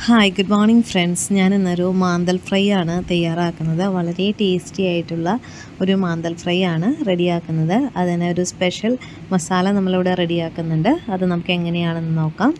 Hi good morning friends. ഞാൻ ഇന്നൊരു മാന്തൽ fry ആണ് തയ്യാറാക്കുന്നത്. വളരെ ടേസ്റ്റി ആയിട്ടുള്ള ഒരു മാന്തൽ ഫ്രൈ ആണ് റെഡിയാക്കുന്നത്. അതിന് ഒരു സ്പെഷ്യൽ മസാല നമ്മളിവിടെ റെഡിയാക്കുന്നുണ്ട്. അത് നമുക്ക് എങ്ങനെയാണെന്ന് നോക്കാം.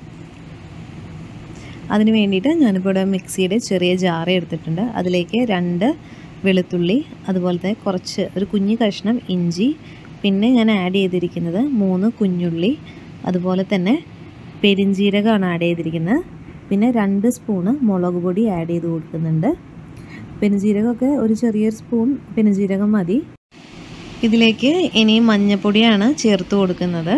അതിന് വേണ്ടിയിട്ട് ഞാനിപ്പോൾ ഇവിടെ മിക്സിയുടെ ചെറിയ ജാറ് എടുത്തിട്ടുണ്ട്. അതിലേക്ക് 2 വെളുത്തുള്ളി, അതുപോലത്തെ ഒരു കുഞ്ഞു കഷ്ണം ഇഞ്ചി, പിന്നെ ഞാൻ ആഡ് ചെയ്തിരിക്കുന്നത് 3 കുഞ്ഞുള്ളി, അതുപോലെ തന്നെ പെരിഞ്ജീരകമാണ് ആഡ് ചെയ്തിരിക്കുന്നത്. പിന്നെ 2 സ്പൂണ് മുളക് പൊടി ആഡ് ചെയ്ത് കൊടുക്കുന്നുണ്ട്. പെരുംജീരകമൊക്കെ ഒരു ചെറിയൊരു സ്പൂൺ പെരുംജീരകം മതി. ഇതിലേക്ക് ഇനി മഞ്ഞൾപ്പൊടിയാണ് ചേർത്ത് കൊടുക്കുന്നത്.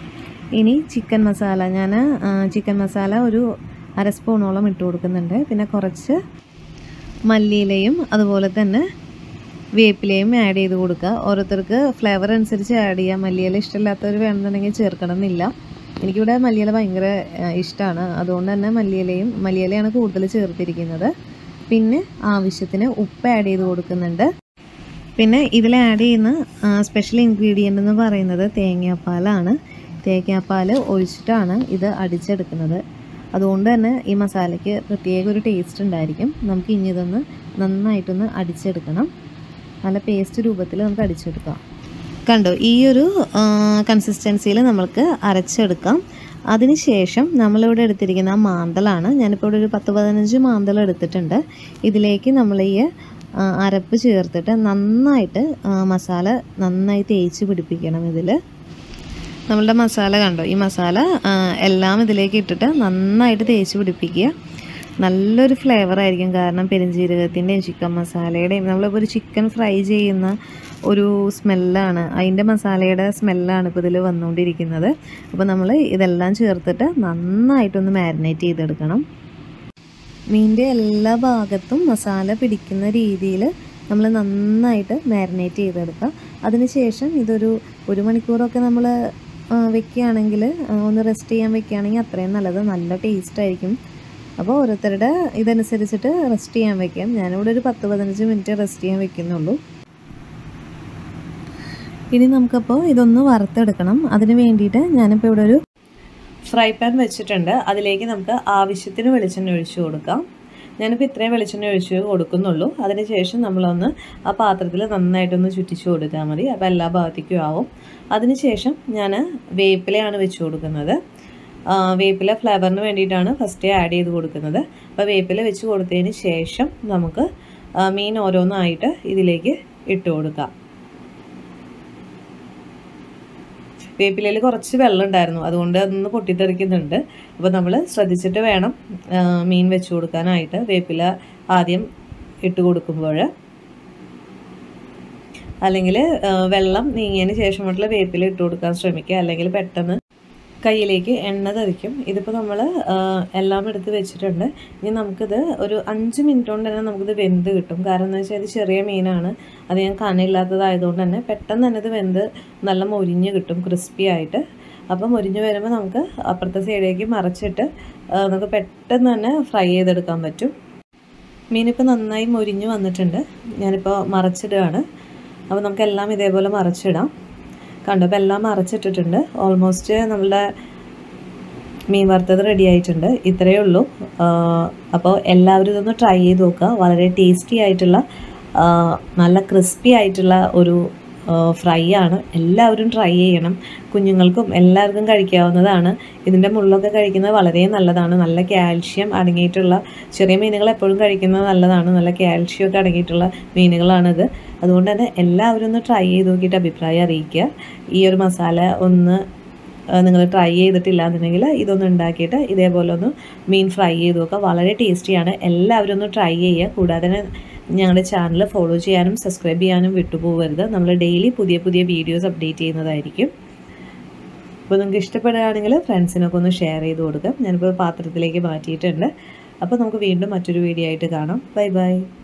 ഇനി ചിക്കൻ മസാല, ഞാൻ ചിക്കൻ മസാല ഒരു 1/2 സ്പൂണോളം ഇട്ട് കൊടുക്കുന്നുണ്ട്. പിന്നെ കുറച്ച് മല്ലിയിലയും അതുപോലെ തന്നെ വേപ്പിലയും ആഡ് ചെയ്ത് കൊടുക്കുക. ഓരോരുത്തർക്ക് ഫ്ലേവർ അനുസരിച്ച് ആഡ് ചെയ്യാം. മല്ലിയില ഇഷ്ടമില്ലാത്തവർ വേണമെന്നുണ്ടെങ്കിൽ ചേർക്കണം എന്നില്ല. എനിക്കിവിടെ മല്ലിയില ഭയങ്കര ഇഷ്ടമാണ്, അതുകൊണ്ട് തന്നെ മല്ലിയിലയാണ് കൂടുതൽ ചേർത്തിരിക്കുന്നത്. പിന്നെ ആവശ്യത്തിന് ഉപ്പ് ആഡ് ചെയ്ത് കൊടുക്കുന്നുണ്ട്. പിന്നെ ഇതിൽ ആഡ് ചെയ്യുന്ന സ്പെഷ്യൽ ഇൻഗ്രീഡിയൻ്റ് എന്ന് പറയുന്നത് തേങ്ങാപ്പാലാണ്. തേങ്ങാപ്പാൽ ഒഴിച്ചിട്ടാണ് ഇത് അടിച്ചെടുക്കുന്നത്. അതുകൊണ്ട് തന്നെ ഈ മസാലയ്ക്ക് പ്രത്യേക ഒരു ടേസ്റ്റ് ഉണ്ടായിരിക്കും. നമുക്ക് ഇനി ഇതൊന്ന് നന്നായിട്ടൊന്ന് അടിച്ചെടുക്കണം. നല്ല പേസ്റ്റ് രൂപത്തിൽ നമുക്ക് അടിച്ചെടുക്കാം. കണ്ടോ, ഈ ഒരു കൺസിസ്റ്റൻസിയിൽ നമുക്ക് അരച്ചെടുക്കാം. അതിനുശേഷം നമ്മളിവിടെ എടുത്തിരിക്കുന്ന മാന്തലാണ്. ഞാനിപ്പോൾ ഇവിടെ ഒരു 10-15 മാന്തൽ എടുത്തിട്ടുണ്ട്. ഇതിലേക്ക് നമ്മൾ ഈ അരപ്പ് ചേർത്തിട്ട് നന്നായിട്ട് മസാല നന്നായി തേച്ച് പിടിപ്പിക്കണം. ഇതിൽ നമ്മളുടെ മസാല കണ്ടോ, ഈ മസാല എല്ലാം ഇതിലേക്ക് ഇട്ടിട്ട് നന്നായിട്ട് തേച്ച് പിടിപ്പിക്കുക. നല്ലൊരു ഫ്ലേവർ ആയിരിക്കും. കാരണം പെരുംജീരകത്തിൻ്റെയും ചിക്കൻ മസാലയുടെയും നമ്മളിപ്പോൾ ഒരു ചിക്കൻ ഫ്രൈ ചെയ്യുന്ന ഒരു സ്മെല്ലാണ്, അതിൻ്റെ മസാലയുടെ സ്മെല്ലാണ് ഇപ്പോൾ ഇതിൽ വന്നുകൊണ്ടിരിക്കുന്നത്. അപ്പോൾ നമ്മൾ ഇതെല്ലാം ചേർത്തിട്ട് നന്നായിട്ടൊന്ന് മാരിനേറ്റ് ചെയ്തെടുക്കണം. മീനിൻ്റെ എല്ലാ ഭാഗത്തും മസാല പിടിക്കുന്ന രീതിയിൽ നമ്മൾ നന്നായിട്ട് മാരിനേറ്റ് ചെയ്തെടുക്കുക. അതിനുശേഷം ഇതൊരു 1 മണിക്കൂറൊക്കെ നമ്മൾ വെക്കുകയാണെങ്കിൽ, ഒന്ന് റെസ്റ്റ് ചെയ്യാൻ വെക്കുകയാണെങ്കിൽ അത്രയും നല്ലത്. നല്ല ടേസ്റ്റ് ആയിരിക്കും. അപ്പോൾ ഓരോരുത്തരുടെ ഇതനുസരിച്ചിട്ട് റെസ്റ്റ് ചെയ്യാൻ വെക്കാം. ഞാനിവിടെ ഒരു 10-15 മിനിറ്റ് റെസ്റ്റ് ചെയ്യാൻ വെക്കുന്നുള്ളൂ. ഇനി നമുക്കപ്പോൾ ഇതൊന്ന് വറുത്തെടുക്കണം. അതിന് വേണ്ടിയിട്ട് ഞാനിപ്പോൾ ഇവിടെ ഒരു ഫ്രൈ പാൻ വെച്ചിട്ടുണ്ട്. അതിലേക്ക് നമുക്ക് ആവശ്യത്തിന് വെളിച്ചെണ്ണ ഒഴിച്ച് കൊടുക്കാം. ഞാനിപ്പോൾ ഇത്രയും വെളിച്ചെണ്ണ ഒഴിച്ച് കൊടുക്കുന്നുള്ളൂ. അതിനുശേഷം നമ്മളൊന്ന് ആ പാത്രത്തിൽ നന്നായിട്ടൊന്ന് ചുറ്റിച്ച് കൊടുത്താൽ മതി. അപ്പോൾ എല്ലാ ഭാഗത്തേക്കും ആവും. അതിനുശേഷം ഞാൻ വേപ്പിലയാണ് വെച്ച് കൊടുക്കുന്നത്. വേപ്പില ഫ്ലേവറിന് വേണ്ടിയിട്ടാണ് ഫസ്റ്റ് ആഡ് ചെയ്ത് കൊടുക്കുന്നത്. അപ്പോൾ വേപ്പില വെച്ച് കൊടുത്തതിന് ശേഷം നമുക്ക് മീൻ ഓരോന്നായിട്ട് ഇതിലേക്ക് ഇട്ട് കൊടുക്കാം. വേപ്പിലയിൽ കുറച്ച് വെള്ളം ഉണ്ടായിരുന്നു, അതുകൊണ്ട് അതൊന്ന് പൊട്ടിത്തെറിക്കുന്നുണ്ട്. അപ്പോൾ നമ്മൾ ശ്രദ്ധിച്ചിട്ട് വേണം മീൻ വെച്ച് കൊടുക്കാനായിട്ട്. വേപ്പില ആദ്യം ഇട്ട് കൊടുക്കുമ്പോൾ, അല്ലെങ്കിൽ വെള്ളം നീങ്ങിയതിന് ശേഷമായിട്ടുള്ള വേപ്പില ഇട്ട് കൊടുക്കാൻ ശ്രമിക്കുക, അല്ലെങ്കിൽ പെട്ടെന്ന് കയ്യിലേക്ക് എണ്ണ തെറിക്കും. ഇതിപ്പോൾ നമ്മൾ എല്ലാം എടുത്ത് വെച്ചിട്ടുണ്ട്. ഇനി നമുക്കിത് ഒരു 5 മിനിറ്റ് കൊണ്ട് തന്നെ നമുക്കിത് വെന്ത് കിട്ടും. കാരണം എന്ന് വെച്ചാൽ ഇത് ചെറിയ മീനാണ്, അത് ഞാൻ കനയില്ലാത്തതായതുകൊണ്ട് തന്നെ പെട്ടെന്ന് തന്നെ ഇത് വെന്ത് നല്ല മൊരിഞ്ഞ് കിട്ടും, ക്രിസ്പി ആയിട്ട്. അപ്പം മൊരിഞ്ഞ് വരുമ്പോൾ നമുക്ക് അപ്പുറത്തെ സൈഡിലേക്ക് മറിച്ചിട്ട് നമുക്ക് പെട്ടെന്ന് തന്നെ ഫ്രൈ ചെയ്തെടുക്കാൻ പറ്റും. മീനിപ്പോൾ നന്നായി മൊരിഞ്ഞ് വന്നിട്ടുണ്ട്. ഞാനിപ്പോൾ മറിച്ചിടുകയാണ്. അപ്പോൾ നമുക്കെല്ലാം ഇതേപോലെ മറിച്ചിടാം. കണ്ടപ്പോൾ എല്ലാം മറിച്ചിട്ടിട്ടുണ്ട്. ഓൾമോസ്റ്റ് നമ്മളുടെ മീൻ വറുത്തത് റെഡി ആയിട്ടുണ്ട്. ഇത്രയേ ഉള്ളൂ. അപ്പോൾ എല്ലാവരും ഇതൊന്ന് ട്രൈ ചെയ്ത് നോക്കുക. വളരെ ടേസ്റ്റി ആയിട്ടുള്ള നല്ല ക്രിസ്പി ആയിട്ടുള്ള ഒരു ഫ്രൈ ആണ്. എല്ലാവരും ട്രൈ ചെയ്യണം. കുഞ്ഞുങ്ങൾക്കും എല്ലാവർക്കും കഴിക്കാവുന്നതാണ്. ഇതിൻ്റെ മുള്ളൊക്കെ കഴിക്കുന്നത് വളരെ നല്ലതാണ്. നല്ല കാൽഷ്യം അടങ്ങിയിട്ടുള്ള ചെറിയ മീനുകൾ എപ്പോഴും കഴിക്കുന്നത് നല്ലതാണ്. നല്ല കാൽഷ്യം ഒക്കെ അടങ്ങിയിട്ടുള്ള മീനുകളാണിത്. അതുകൊണ്ട് തന്നെ എല്ലാവരും ഒന്ന് ട്രൈ ചെയ്ത് നോക്കിയിട്ട് അഭിപ്രായം അറിയിക്കുക. ഈ ഒരു മസാല ഒന്ന് നിങ്ങൾ ട്രൈ ചെയ്തിട്ടില്ല എന്നുണ്ടെങ്കിൽ ഇതൊന്ന് ഉണ്ടാക്കിയിട്ട് ഇതേപോലെ ഒന്ന് മീൻ ഫ്രൈ ചെയ്ത് നോക്കുക. വളരെ ടേസ്റ്റിയാണ്. എല്ലാവരും ഒന്ന് ട്രൈ ചെയ്യുക. കൂടാതെ ഞങ്ങളുടെ ചാനൽ ഫോളോ ചെയ്യാനും സബ്സ്ക്രൈബ് ചെയ്യാനും വിട്ടുപോകരുത്. നമ്മൾ ഡെയിലി പുതിയ വീഡിയോസ് അപ്ഡേറ്റ് ചെയ്യുന്നതായിരിക്കും. അപ്പോൾ നിങ്ങൾക്ക് ഇഷ്ടപ്പെടുകയാണെങ്കിൽ ഫ്രണ്ട്സിനൊക്കെ ഒന്ന് ഷെയർ ചെയ്ത് കൊടുക്കാം. ഞാനിപ്പോൾ പാത്രത്തിലേക്ക് മാറ്റിയിട്ടുണ്ട്. അപ്പോൾ നമുക്ക് വീണ്ടും മറ്റൊരു വീഡിയോ ആയിട്ട് കാണാം. Bye by.